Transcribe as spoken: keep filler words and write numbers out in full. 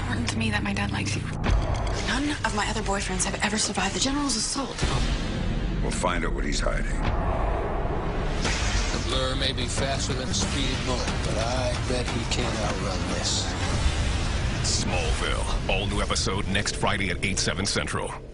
important to me that my dad likes you. None of my other boyfriends have ever survived the general's assault. We'll find out what he's hiding. The blur may be faster than a speed bullet, but I bet he can't outrun this. Smallville. All new episode next Friday at eight, seven Central.